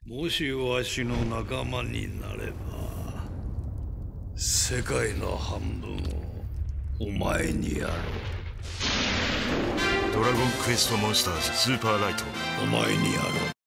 もしわしの仲間になれば世界の半分をお前にやろう。 ドラゴンクエストモンスターズスーパーライト、 お前にやろう。